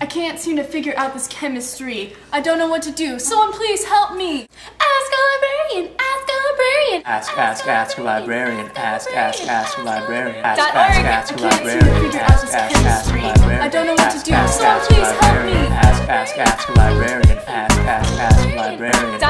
I can't seem to figure out this chemistry. I don't know what to do. Someone please help me. Ask a librarian. Ask a librarian. Ask a librarian. Ask a librarian. Ask a librarian. I can't seem to figure out this chemistry. I don't know what to do. Someone please help me. Ask a librarian. Ask a librarian.